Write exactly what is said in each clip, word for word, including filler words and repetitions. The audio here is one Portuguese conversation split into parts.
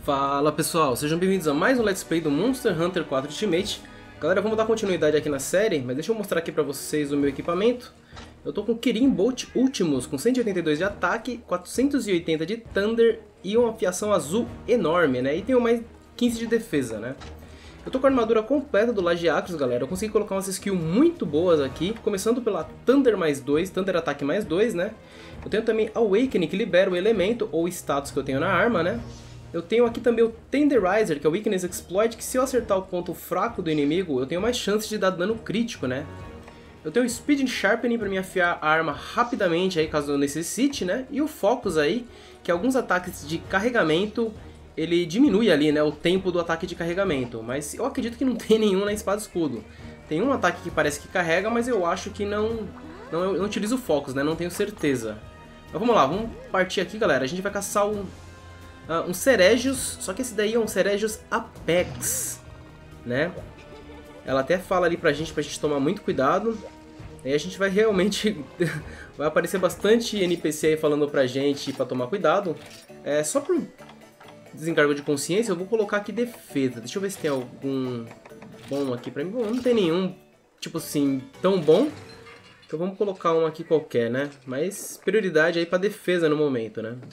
Fala pessoal, sejam bem-vindos a mais um Let's Play do Monster Hunter quatro Ultimate. Galera, vamos dar continuidade aqui na série, mas deixa eu mostrar aqui pra vocês o meu equipamento. Eu tô com o Kirin Bolt Ultimus com cento e oitenta e dois de ataque, quatrocentos e oitenta de Thunder e uma fiação azul enorme, né? E tenho mais quinze de defesa, né? Eu tô com a armadura completa do Lagiacros, galera. Eu consegui colocar umas skills muito boas aqui, começando pela Thunder mais dois, Thunder ataque mais dois, né? Eu tenho também Awakening, que libera o elemento ou status que eu tenho na arma, né? Eu tenho aqui também o Tenderizer, que é o Weakness Exploit, que se eu acertar o ponto fraco do inimigo, eu tenho mais chance de dar dano crítico, né? Eu tenho o Speed Sharpening para me afiar a arma rapidamente, aí, caso eu necessite, né? E o Focus aí, que alguns ataques de carregamento, ele diminui ali, né, o tempo do ataque de carregamento. Mas eu acredito que não tem nenhum na Espada Escudo. Tem um ataque que parece que carrega, mas eu acho que não... Não, eu não utilizo o Focus, né? Não tenho certeza. Mas vamos lá, vamos partir aqui, galera. A gente vai caçar um... Uh, um Ceregios, só que esse daí é um Ceregios Apex, né? Ela até fala ali pra gente, pra gente tomar muito cuidado. Aí a gente vai realmente... vai aparecer bastante N P C aí falando pra gente pra tomar cuidado. É, só por desencargo de consciência, eu vou colocar aqui defesa. Deixa eu ver se tem algum bom aqui pra mim. Bom, não tem nenhum, tipo assim, tão bom. Então vamos colocar um aqui qualquer, né? Mas prioridade aí pra defesa no momento, né?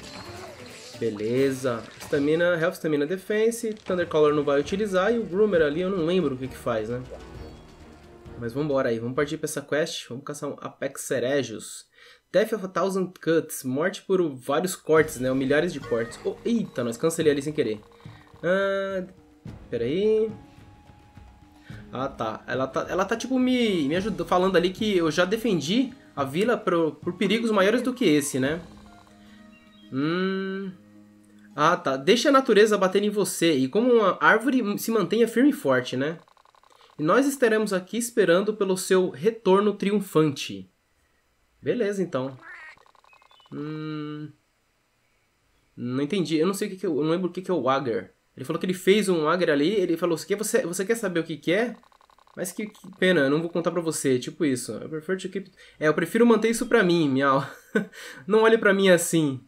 Beleza, Stamina, Health, Stamina, Defense, Thundercaller não vai utilizar e o Groomer ali eu não lembro o que que faz, né? Mas vamos embora aí, vamos partir para essa quest, vamos caçar um Apex Ceregios. Death of a Thousand Cuts, morte por vários cortes, né, ou milhares de cortes. Oh, eita, nós cancelei ali sem querer. Ah, pera aí. Ah tá, ela tá, ela tá tipo me, me ajudando, falando ali que eu já defendi a vila por, por perigos maiores do que esse, né? Hum... Ah, tá. Deixa a natureza bater em você e como uma árvore se mantenha firme e forte, né? E nós estaremos aqui esperando pelo seu retorno triunfante. Beleza, então. Hum... Não entendi. Eu não sei o que, que eu, eu não lembro o que, que é o Wagger. Ele falou que ele fez um Wagger ali. Ele falou: você, você quer saber o que, que é? Mas que, que pena, eu não vou contar pra você. Tipo isso. Eu prefiro, to keep... é, eu prefiro manter isso pra mim, miau. Não olhe pra mim assim.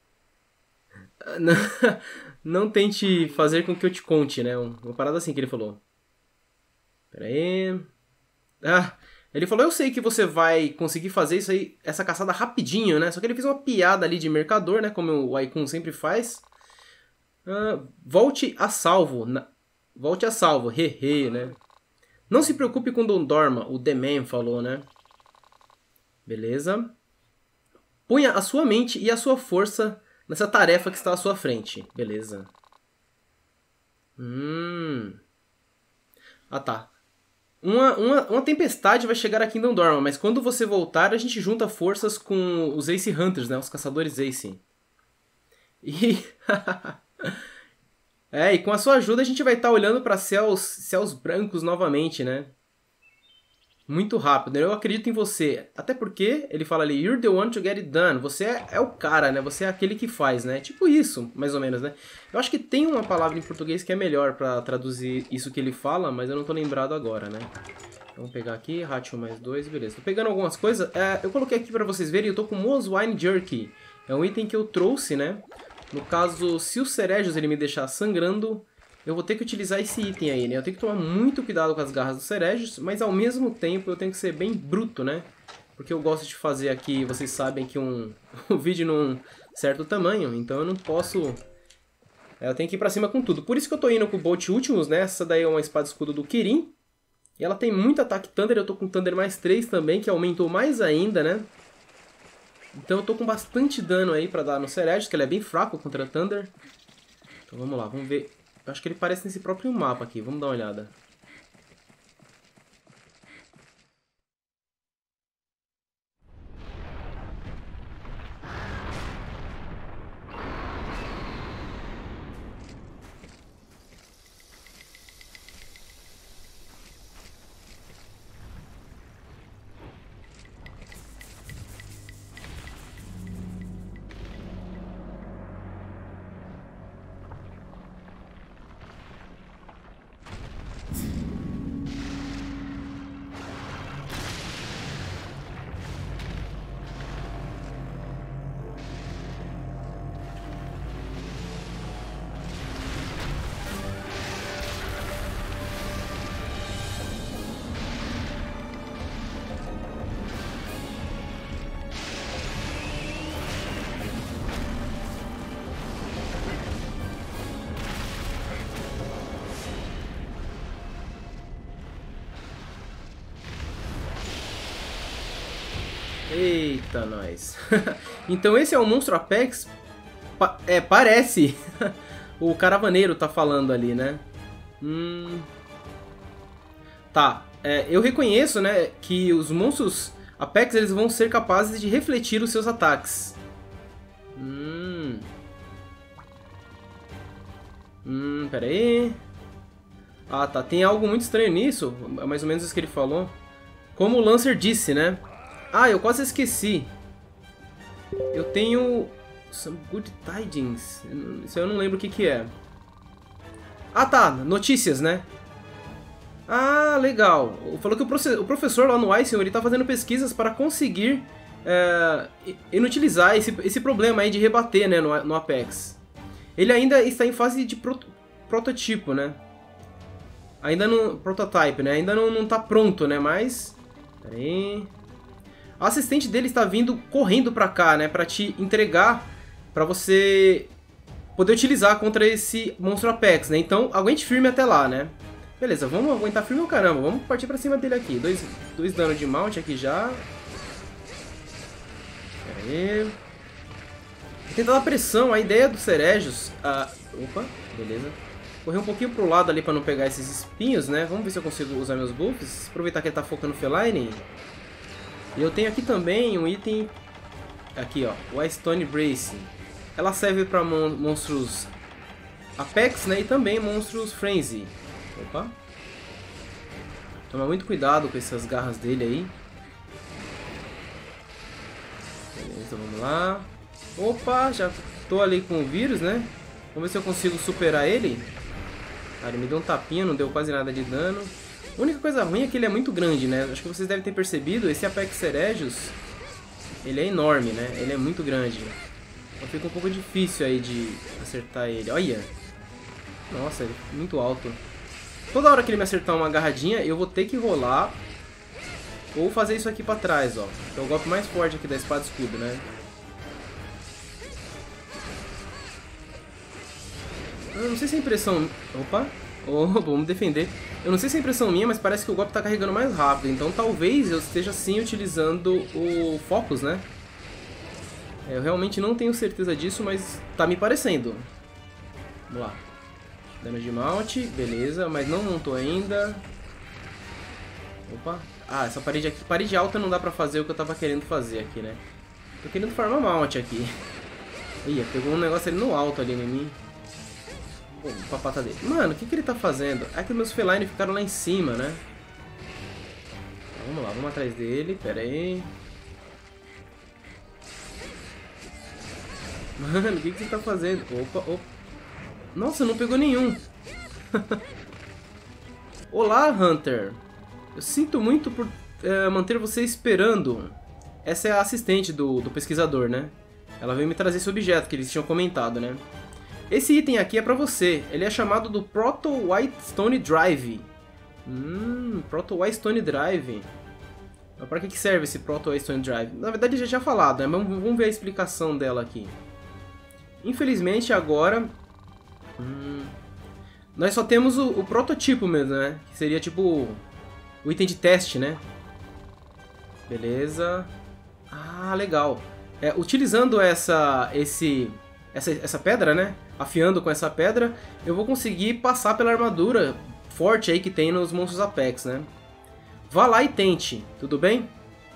Não, não tente fazer com que eu te conte, né? Uma parada assim que ele falou. Pera aí. Ah, ele falou, eu sei que você vai conseguir fazer isso aí, essa caçada rapidinho, né? Só que ele fez uma piada ali de mercador, né? Como o Aikun sempre faz. Ah, volte a salvo. Na... Volte a salvo, hehe, né? Não se preocupe com Don Dorma, o The Man falou, né? Beleza. Ponha a sua mente e a sua força nessa tarefa que está à sua frente. Beleza. Hum. Ah, tá. Uma, uma, uma tempestade vai chegar aqui em Dondorma, mas quando você voltar, a gente junta forças com os Ace Hunters, né? Os caçadores Ace. E... é, e com a sua ajuda a gente vai estar olhando para céus, céus brancos novamente, né? Muito rápido, eu acredito em você. Até porque, ele fala ali, you're the one to get it done. Você é, é o cara, né? Você é aquele que faz, né? Tipo isso, mais ou menos, né? Eu acho que tem uma palavra em português que é melhor pra traduzir isso que ele fala, mas eu não tô lembrado agora, né? Vamos pegar aqui, ratio mais dois, beleza. Tô pegando algumas coisas. É, eu coloquei aqui pra vocês verem, eu tô com Moswine Jerky. É um item que eu trouxe, né? No caso, se o Ceregios ele me deixar sangrando... eu vou ter que utilizar esse item aí, né? Eu tenho que tomar muito cuidado com as garras dos Ceregios, mas ao mesmo tempo eu tenho que ser bem bruto, né? Porque eu gosto de fazer aqui, vocês sabem que um, um vídeo num certo tamanho, então eu não posso... É, eu tenho que ir pra cima com tudo. Por isso que eu tô indo com o Bolt Ultimus, né? Essa daí é uma espada escudo do Kirin. E ela tem muito ataque Thunder, eu tô com Thunder mais três também, que aumentou mais ainda, né? Então eu tô com bastante dano aí pra dar no Ceregios, que ele é bem fraco contra Thunder. Então vamos lá, vamos ver... Eu acho que ele parece nesse próprio mapa aqui. Vamos dar uma olhada. Eita, nós. Então esse é o monstro Apex? Pa é, parece. O caravaneiro tá falando ali, né? Hum... Tá, é, eu reconheço, né, que os monstros Apex eles vão ser capazes de refletir os seus ataques. Hum... Hum, pera aí. Ah, tá, tem algo muito estranho nisso, é mais ou menos isso que ele falou. Como o Lancer disse, né? Ah, eu quase esqueci. Eu tenho... Some good tidings. Isso eu não lembro o que que é. Ah, tá. Notícias, né? Ah, legal. Falou que o professor lá no Icing, ele tá fazendo pesquisas para conseguir é, inutilizar esse, esse problema aí de rebater, né, no, no Apex. Ele ainda está em fase de pro, prototipo, né? Ainda não... Prototype, né? Ainda não, não tá pronto, né? Mas... Pera aí... A assistente dele está vindo correndo pra cá, né? Pra te entregar... Pra você... Poder utilizar contra esse monstro Apex, né? Então, aguente firme até lá, né? Beleza, vamos aguentar firme ou caramba? Vamos partir pra cima dele aqui. Dois, dois danos de mount aqui já. Pera aí... Vou tentar dar pressão. A ideia dos Ceregios... Ah, opa, beleza. Correr um pouquinho pro lado ali pra não pegar esses espinhos, né? Vamos ver se eu consigo usar meus buffs. Aproveitar que ele tá focando no Feline. E eu tenho aqui também um item... Aqui, ó. O Stone Brace. Ela serve pra mon monstros Apex, né? E também monstros Frenzy. Opa. Toma muito cuidado com essas garras dele aí. Beleza, vamos lá. Opa, já tô ali com o vírus, né? Vamos ver se eu consigo superar ele. Ah, ele me deu um tapinha, não deu quase nada de dano. A única coisa ruim é que ele é muito grande, né? Acho que vocês devem ter percebido, esse Apex Ceregios, ele é enorme, né? Ele é muito grande. Então fica um pouco difícil aí de acertar ele. Olha! Nossa, ele é muito alto. Toda hora que ele me acertar uma agarradinha, eu vou ter que rolar ou fazer isso aqui pra trás, ó. Que é o golpe mais forte aqui da espada escudo, né? Eu não sei se é impressão... Opa! Oh, vamos defender. Eu não sei se é impressão minha, mas parece que o golpe tá carregando mais rápido. Então talvez eu esteja sim utilizando o Focus, né? Eu realmente não tenho certeza disso, mas tá me parecendo. Vamos lá. Dano de mount, beleza, mas não montou ainda. Opa. Ah, essa parede aqui, parede alta não dá pra fazer o que eu tava querendo fazer aqui, né? Tô querendo farmar mount aqui. Ih, pegou um negócio ali no alto ali em mim. Pô, papata dele. Mano, o que que ele tá fazendo? É que meus Feline ficaram lá em cima, né? Então, vamos lá, vamos atrás dele, pera aí. Mano, o que que você tá fazendo? Opa, opa. Nossa, não pegou nenhum. Olá, Hunter. Eu sinto muito por é, manter você esperando. Essa é a assistente do, do pesquisador, né? Ela veio me trazer esse objeto que eles tinham comentado, né? Esse item aqui é pra você. Ele é chamado do Proto White Stone Drive. Hum, Proto White Stone Drive. Mas pra que que serve esse Proto White Stone Drive? Na verdade, já tinha falado, né? Vamos, vamos ver a explicação dela aqui. Infelizmente, agora... Hum, nós só temos o, o prototipo mesmo, né? Que seria tipo o item de teste, né? Beleza. Ah, legal. É, utilizando essa, esse, essa, essa pedra, né? Afiando com essa pedra, eu vou conseguir passar pela armadura forte aí que tem nos monstros Apex, né? Vá lá e tente, tudo bem?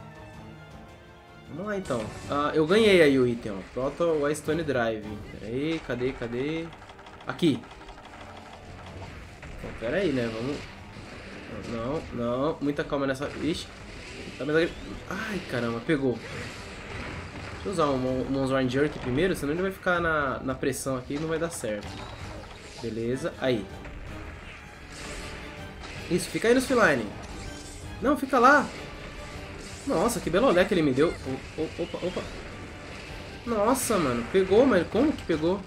Vamos lá então. Ah, eu ganhei aí o item, ó. Proto White Stone Drive. Pera aí, cadê, cadê? Aqui. Então, pera aí, né? Vamos... Não, não. Muita calma nessa... Ixi. Tá mais... Ai, caramba, pegou. Deixa eu usar um Monzorn Jerk primeiro, senão ele vai ficar na, na pressão aqui e não vai dar certo. Beleza. Aí. Isso, fica aí nos Feline. Não, fica lá. Nossa, que belo olé que ele me deu. Opa, opa. Nossa, mano. Pegou, mas como que pegou?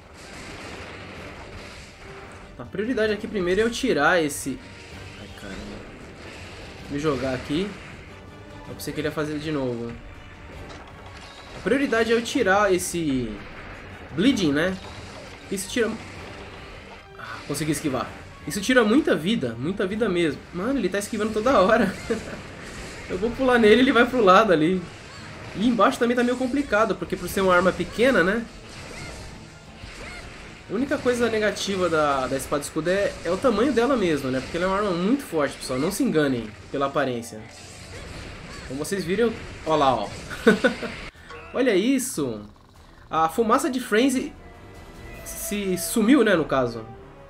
A prioridade aqui primeiro é eu tirar esse... Ai, caramba. Me jogar aqui. Eu pensei que ele ia fazer de novo. A prioridade é eu tirar esse... Bleeding, né? Isso tira... Ah, consegui esquivar. Isso tira muita vida. Muita vida mesmo. Mano, ele tá esquivando toda hora. Eu vou pular nele e ele vai pro lado ali. E embaixo também tá meio complicado, porque por ser uma arma pequena, né? A única coisa negativa da, da espada escudo é, é o tamanho dela mesmo, né? Porque ela é uma arma muito forte, pessoal. Não se enganem pela aparência. Como vocês viram... Olha lá, ó. Olha isso. A fumaça de Frenzy se sumiu, né, no caso.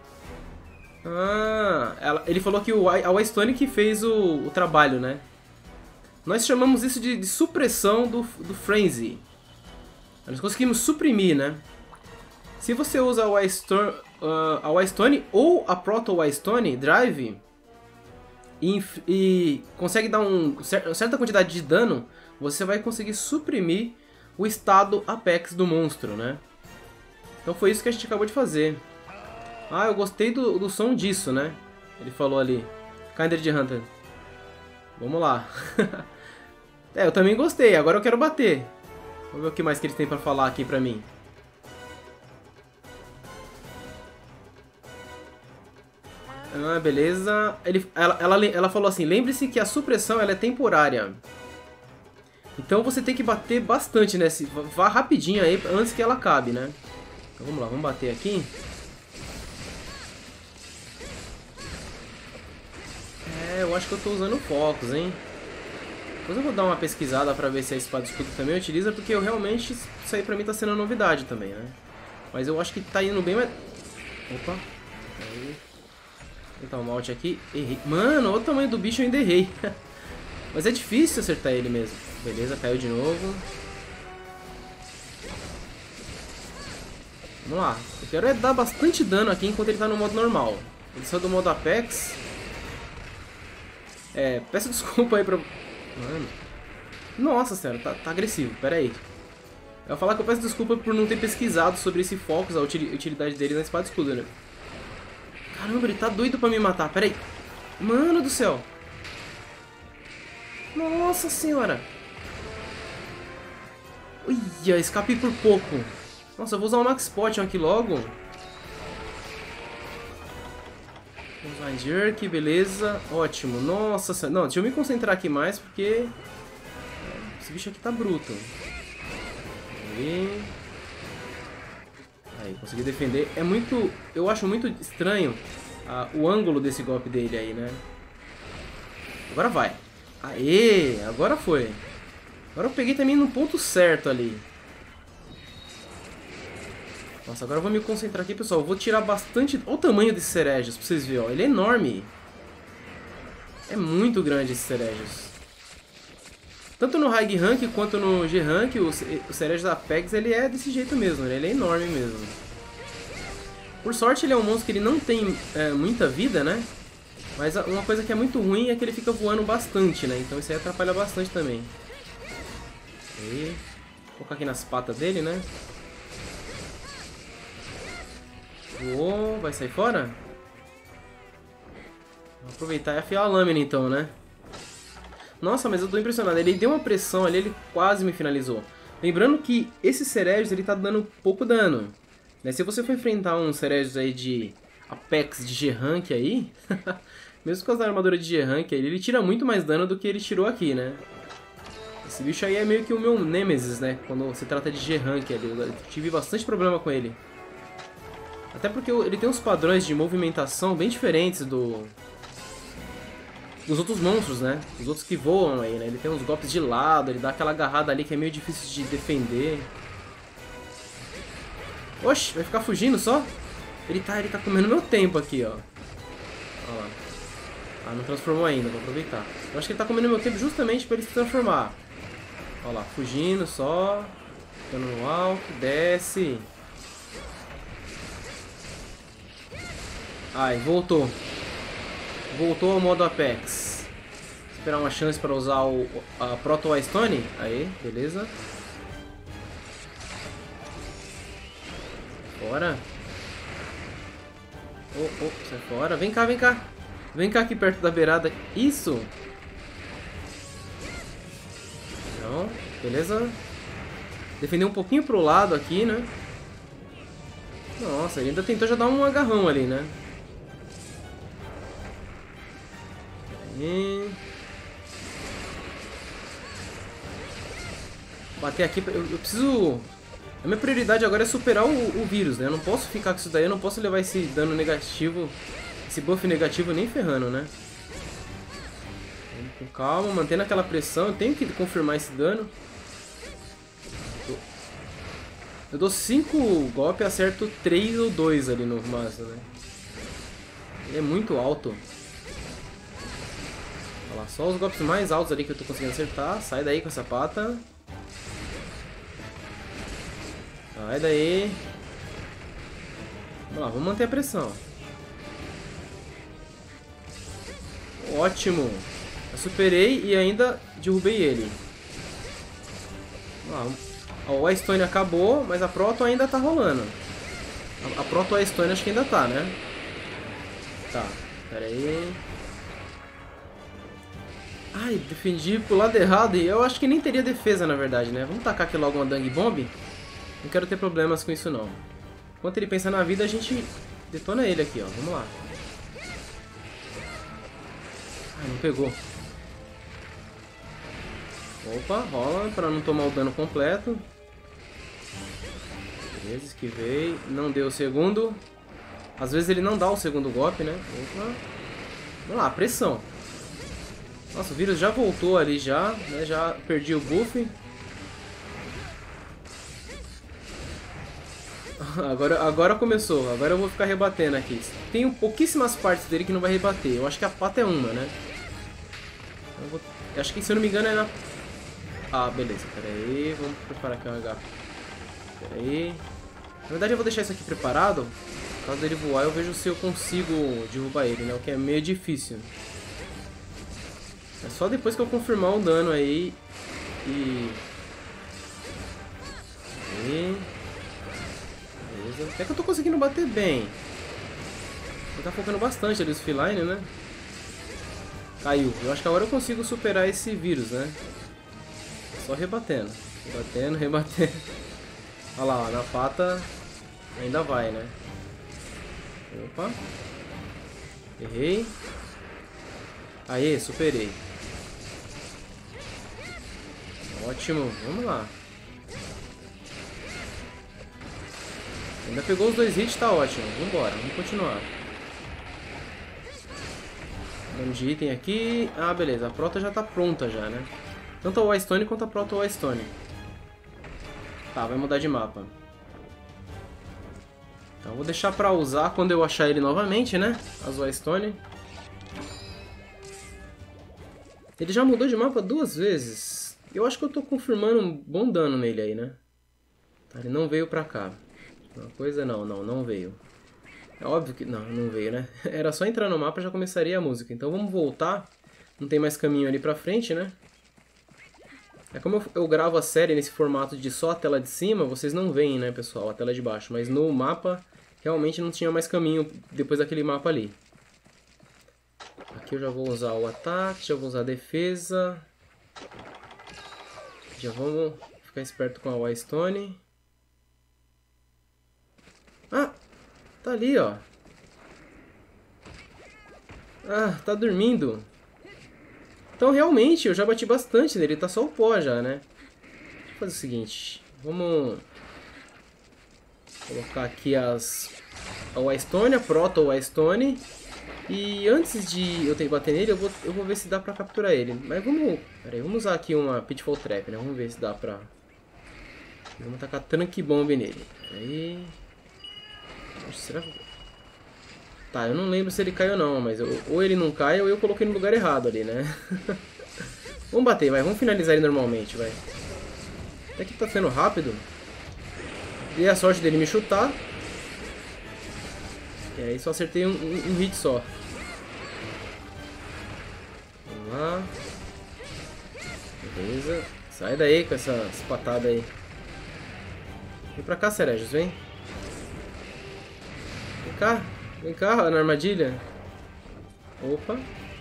Ah, ela, ele falou que o, a Wystone que fez o, o trabalho, né? Nós chamamos isso de, de supressão do, do Frenzy. Nós conseguimos suprimir, né? Se você usa a Wystone, uh, a Wystone ou a Proto Wystone Drive e, e consegue dar um, uma certa quantidade de dano, você vai conseguir suprimir o estado Apex do monstro, né? Então foi isso que a gente acabou de fazer. Ah, eu gostei do, do som disso, né? Ele falou ali. Kindred Hunter. Vamos lá. É, eu também gostei. Agora eu quero bater. Vamos ver o que mais que eles têm pra falar aqui pra mim. Ah, beleza. Ele, ela, ela, ela falou assim, lembre-se que a supressão ela é temporária. Então você tem que bater bastante, né? Vá rapidinho aí antes que ela acabe, né? Então vamos lá, vamos bater aqui. É, eu acho que eu tô usando focos, hein? Depois eu vou dar uma pesquisada pra ver se a espada escudo também utiliza, porque eu realmente, isso aí pra mim tá sendo novidade também, né? Mas eu acho que tá indo bem mais... Opa. Aí. Vou tentar um alt aqui. Errei. Mano, olha o tamanho do bicho, eu ainda errei. Mas é difícil acertar ele mesmo. Beleza, caiu de novo. Vamos lá. Eu quero é dar bastante dano aqui enquanto ele tá no modo normal. Ele saiu do modo Apex. É, peço desculpa aí pra... Mano. Nossa senhora, tá, tá agressivo. Pera aí. Eu vou falar que eu peço desculpa por não ter pesquisado sobre esse Focus, a utilidade dele na espada escudo, né? Caramba, ele tá doido pra me matar. Pera aí. Mano do céu. Nossa senhora. Uia, escapei por pouco. Nossa, eu vou usar o Max Potion aqui logo. Vamos lá, Jerk, beleza. Ótimo. Nossa senhora. Não, deixa eu me concentrar aqui mais, porque... esse bicho aqui tá bruto. Aí... Aí, consegui defender. É muito... eu acho muito estranho ah, o ângulo desse golpe dele aí, né? Agora vai. Aê! Agora foi. Agora eu peguei também no ponto certo ali. Nossa, agora eu vou me concentrar aqui, pessoal. Eu vou tirar bastante... olha o tamanho desse Ceregios, pra vocês verem, ó. Ele é enorme. É muito grande esse Ceregios. Tanto no High Rank quanto no G Rank, o, o Ceregios Apex, ele é desse jeito mesmo, né? Ele é enorme mesmo. Por sorte, ele é um monstro que ele não tem é, muita vida, né? Mas uma coisa que é muito ruim é que ele fica voando bastante, né? Então isso aí atrapalha bastante também. Aí. Vou colocar aqui nas patas dele, né? Voou, vai sair fora? Vou aproveitar e afiar a lâmina então, né? Nossa, mas eu tô impressionado. Ele deu uma pressão ali, ele quase me finalizou. Lembrando que esse Ceregios, ele tá dando pouco dano. Né? Se você for enfrentar um Ceregios aí de Apex de G Rank aí... mesmo com as armaduras de G Rank, ele tira muito mais dano do que ele tirou aqui, né? Esse bicho aí é meio que o meu Nemesis, né? Quando se trata de G Rank ali. Eu tive bastante problema com ele. Até porque ele tem uns padrões de movimentação bem diferentes do... dos outros monstros, né? Os outros que voam aí, né? Ele tem uns golpes de lado, ele dá aquela agarrada ali que é meio difícil de defender. Oxe, vai ficar fugindo só? Ele tá, ele tá comendo meu tempo aqui, ó. Ó lá. Ah, não transformou ainda, vou aproveitar. Eu acho que ele tá comendo meu tempo justamente pra ele se transformar. Ó lá, fugindo só. Ficando no alto, desce. Ai, voltou. Voltou ao modo Apex. Esperar uma chance para usar o, a Proto Wystone. Aí, beleza. Fora. Oh, oh, sai fora. Vem cá, vem cá. Vem cá aqui perto da beirada. Isso. Então, beleza. Defender um pouquinho pro lado aqui, né? Nossa, ele ainda tentou já dar um agarrão ali, né? Aí. bater aqui. Eu, eu preciso... A minha prioridade agora é superar o, o vírus, né? Eu não posso ficar com isso daí, eu não posso levar esse dano negativo, esse buff negativo nem ferrando, né? Vamos com calma, mantendo aquela pressão. Eu tenho que confirmar esse dano. Eu dou cinco golpes e acerto três ou dois ali no máximo, né? Ele é muito alto. Olha lá, só os golpes mais altos ali que eu tô conseguindo acertar. Sai daí com essa pata. Sai daí. Vamos lá, vamos manter a pressão. Ótimo. Eu superei e ainda derrubei ele. Vamos lá. O Ice Stone acabou, mas a Proto ainda tá rolando. A, a Proto Ice Stone acho que ainda tá, né? Tá, pera aí. Ai, defendi pro lado errado e eu acho que nem teria defesa, na verdade, né? Vamos tacar aqui logo uma Dung Bomb. Não quero ter problemas com isso, não. Enquanto ele pensa na vida, a gente detona ele aqui, ó. Vamos lá. Ah, não pegou. Opa, rola pra não tomar o dano completo. Beleza, esquivei. Não deu o segundo. Às vezes ele não dá o segundo golpe, né? Opa. Vamos lá, pressão. Nossa, o vírus já voltou ali já, né? Já perdi o buff. Agora, agora começou, agora eu vou ficar rebatendo aqui. Tem pouquíssimas partes dele que não vai rebater. Eu acho que a pata é uma, né? Eu, vou... eu acho que, se eu não me engano, é na... Ah, beleza, pera aí. Vamos preparar aqui um H. Pera aí. Na verdade eu vou deixar isso aqui preparado. Caso dele voar, eu vejo se eu consigo derrubar ele, né? O que é meio difícil. É só depois que eu confirmar o dano aí. E... E... Beleza. Até que eu tô conseguindo bater bem. Ele tá focando bastante ali os feline, né? Caiu. Eu acho que agora eu consigo superar esse vírus, né? Só rebatendo. Rebatendo, rebatendo. Olha lá, ó, na pata ainda vai, né? Opa. Errei. Aê, superei. Ótimo, vamos lá. Ainda pegou os dois hits, tá ótimo. Vambora, vamos continuar. Vamos de item aqui. Ah, beleza, a Proto já tá pronta já, né? Tanto a Ice Stone quanto a Proto Ice Stone. Tá, vai mudar de mapa. Então vou deixar pra usar quando eu achar ele novamente, né? As Ice Stone. Ele já mudou de mapa duas vezes. Eu acho que eu tô confirmando um bom dano nele aí, né? Tá, ele não veio pra cá. Uma coisa não, não, não veio. É óbvio que... Não, não veio, né? Era só entrar no mapa e já começaria a música. Então vamos voltar. Não tem mais caminho ali pra frente, né? É como eu, eu gravo a série nesse formato de só a tela de cima, vocês não veem, né, pessoal, a tela de baixo. Mas no mapa, realmente não tinha mais caminho depois daquele mapa ali. Aqui eu já vou usar o ataque, já vou usar a defesa. Já vamos ficar esperto com a White Stone. Ah, tá ali, ó. Ah, tá dormindo. Então realmente eu já bati bastante nele, tá só o pó já, né? Vou fazer o seguinte, vamos colocar aqui as a White Stone, a Proto White Stone. E antes de eu ter que bater nele, eu vou, eu vou ver se dá pra capturar ele. Mas vamos... Pera aí, vamos usar aqui uma Pitfall Trap, né? Vamos ver se dá pra... Vamos tacar Trunk Bomb nele. Pera aí... Será que... Tá, eu não lembro se ele caiu ou não, mas eu, ou ele não cai ou eu coloquei no lugar errado ali, né? Vamos bater, vai. Vamos finalizar ele normalmente, vai. Até que tá sendo rápido. Dei a sorte dele me chutar. E aí só acertei um, um, um hit só. Vamos lá. Beleza. Sai daí com essas patadas aí. Vem pra cá, Cerejos, vem. Vem cá. Vem cá, na armadilha. Opa.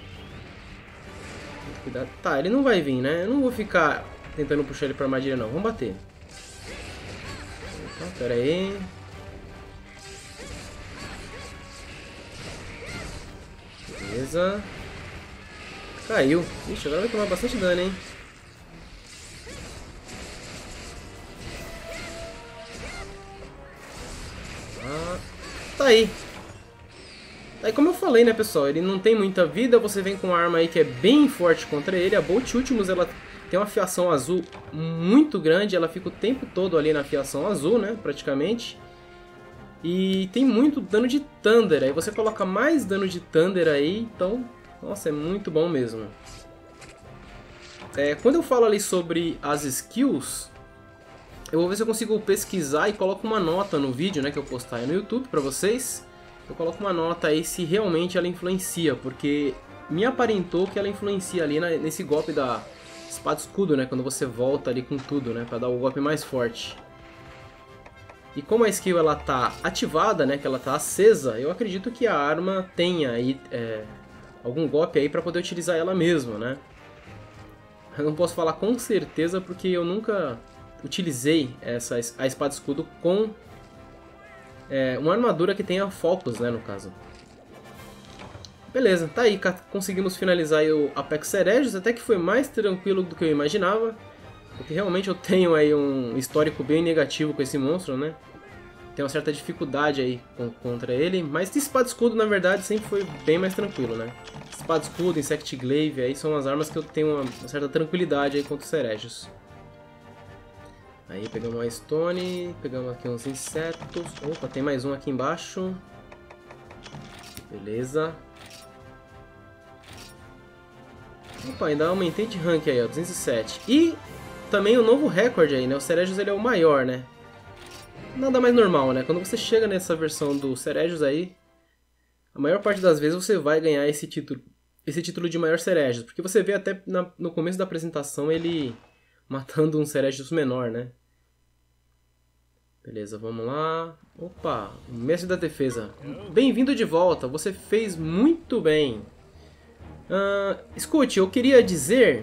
Cuidado. Tá, ele não vai vir, né? Eu não vou ficar tentando puxar ele pra armadilha, não. Vamos bater. Opa, pera aí. Beleza. Caiu. Ixi, agora vai tomar bastante dano, hein? Ah, tá aí. Aí como eu falei, né, pessoal, ele não tem muita vida, você vem com uma arma aí que é bem forte contra ele. A Bolt Ultimus, ela tem uma fiação azul muito grande, ela fica o tempo todo ali na fiação azul, né, praticamente. E tem muito dano de Thunder, aí você coloca mais dano de Thunder aí, então, nossa, é muito bom mesmo. É, quando eu falo ali sobre as skills, eu vou ver se eu consigo pesquisar e coloco uma nota no vídeo, né, que eu postar aí no YouTube pra vocês. Eu coloco uma nota aí se realmente ela influencia, porque me aparentou que ela influencia ali na, nesse golpe da espada escudo, né? Quando você volta ali com tudo, né? Pra dar o golpe mais forte. E como a skill ela tá ativada, né? Que ela tá acesa, eu acredito que a arma tenha aí é, algum golpe aí pra poder utilizar ela mesmo, né? Eu não posso falar com certeza porque eu nunca utilizei essa, a espada escudo com... É, uma armadura que tenha focos, né, no caso. Beleza, tá aí, conseguimos finalizar aí o Apex Cerejos, até que foi mais tranquilo do que eu imaginava. Porque realmente eu tenho aí um histórico bem negativo com esse monstro, né. Tenho uma certa dificuldade aí contra ele, mas espada escudo na verdade sempre foi bem mais tranquilo, né. Espada escudo, Insect Glaive, aí são as armas que eu tenho uma, uma certa tranquilidade aí contra os Cerejos. Aí pegamos uma Stone, pegamos aqui uns insetos. Opa, tem mais um aqui embaixo. Beleza. Opa, ainda aumentei de rank aí, ó, duzentos e sete. E também o novo recorde aí, né? O Cerejos ele é o maior, né? Nada mais normal, né? Quando você chega nessa versão do Cerejos aí, a maior parte das vezes você vai ganhar esse título, esse título de maior Cerejos. Porque você vê até na, no começo da apresentação ele matando um Cerejos menor, né? Beleza, vamos lá. Opa, mestre da defesa. Bem-vindo de volta, você fez muito bem. Uh, escute, eu queria dizer...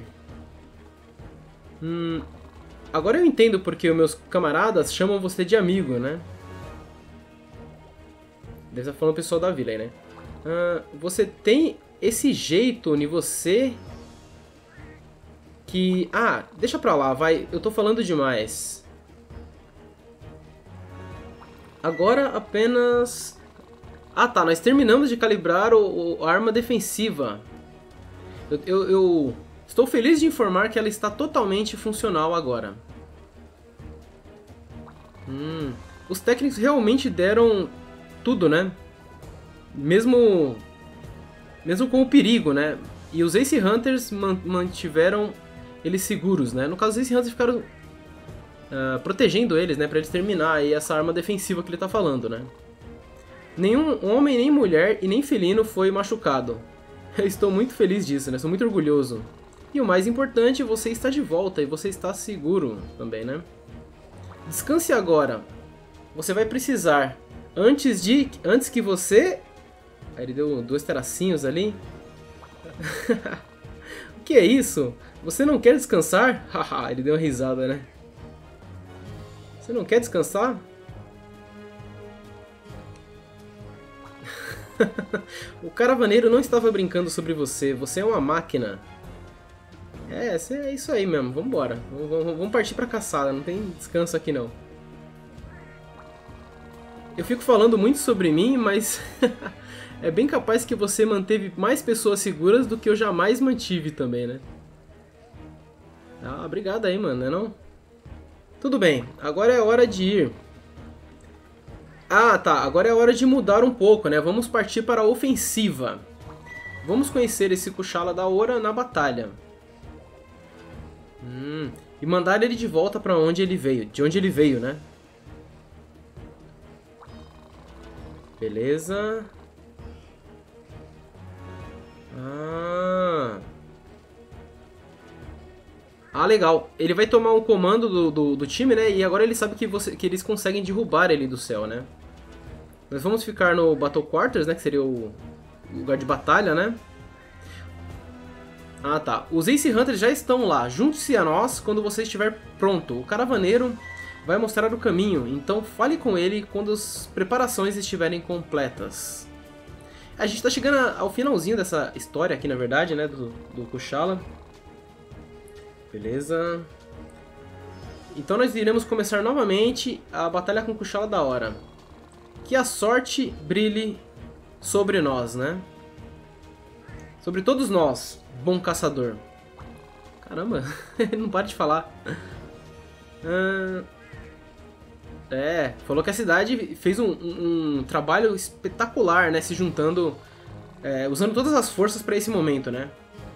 Hum, agora eu entendo porque os meus camaradas chamam você de amigo, né? Deve estar falando o pessoal da vila aí, né? Uh, você tem esse jeito em você... Que... Ah, deixa pra lá, vai. Eu tô falando demais. Agora apenas... Ah tá, nós terminamos de calibrar o, o, a arma defensiva. Eu, eu, eu estou feliz de informar que ela está totalmente funcional agora. Hum, os técnicos realmente deram tudo, né? Mesmo, mesmo com o perigo, né? E os Ace Hunters mantiveram eles seguros, né? No caso, os Ace Hunters ficaram... Uh, protegendo eles, né, pra eles terminar aí essa arma defensiva que ele tá falando, né. Nenhum homem, nem mulher e nem felino foi machucado. Eu estou muito feliz disso, né, sou muito orgulhoso. E o mais importante, você está de volta e você está seguro também, né. Descanse agora. Você vai precisar, antes de, antes que você... Aí ele deu dois tracinhos ali. O que é isso? Você não quer descansar? Haha, ele deu uma risada, né. Você não quer descansar? O caravaneiro não estava brincando sobre você. Você é uma máquina. É, é isso aí mesmo. Vambora. Vamos partir pra caçada. Não tem descanso aqui não. Eu fico falando muito sobre mim, mas... é bem capaz que você manteve mais pessoas seguras do que eu jamais mantive também, né? Ah, obrigado aí, mano. Não é não? Tudo bem, agora é hora de ir. Ah, tá, agora é hora de mudar um pouco, né? Vamos partir para a ofensiva. Vamos conhecer esse Kushala Daora na batalha. Hum, e mandar ele de volta para onde ele veio. De onde ele veio, né? Beleza. Ah... Ah, legal. Ele vai tomar um comando do, do, do time, né? E agora ele sabe que, você, que eles conseguem derrubar ele do céu, né? Nós vamos ficar no Battle Quarters, né? Que seria o lugar de batalha, né? Ah, tá. Os Ace Hunters já estão lá. Junte-se a nós quando você estiver pronto. O caravaneiro vai mostrar o caminho. Então fale com ele quando as preparações estiverem completas. A gente está chegando ao finalzinho dessa história aqui, na verdade, né? Do, do Kushala. Beleza. Então nós iremos começar novamente a batalha com Kushala Daora. Que a sorte brilhe sobre nós, né? Sobre todos nós, bom caçador. Caramba, ele não para de falar. Ah, é, falou que a cidade fez um, um, um trabalho espetacular, né? Se juntando, é, usando todas as forças para esse momento, né?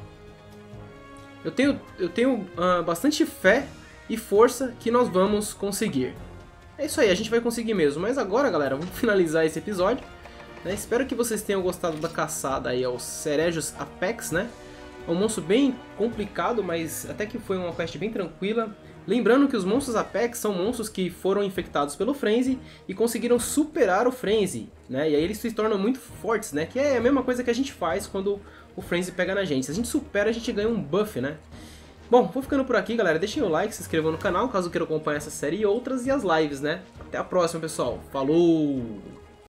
Eu tenho, eu tenho uh, bastante fé e força que nós vamos conseguir. É isso aí, a gente vai conseguir mesmo. Mas agora, galera, vamos finalizar esse episódio. Né? Espero que vocês tenham gostado da caçada aí aos Cerejos Apex, né? É um monstro bem complicado, mas até que foi uma quest bem tranquila. Lembrando que os monstros Apex são monstros que foram infectados pelo Frenzy e conseguiram superar o Frenzy, né? E aí eles se tornam muito fortes, né? Que é a mesma coisa que a gente faz quando o Frenzy pega na gente. Se a gente supera, a gente ganha um buff, né? Bom, vou ficando por aqui, galera. Deixem o like, se inscrevam no canal caso queiram acompanhar essa série e outras, e as lives, né? Até a próxima, pessoal. Falou!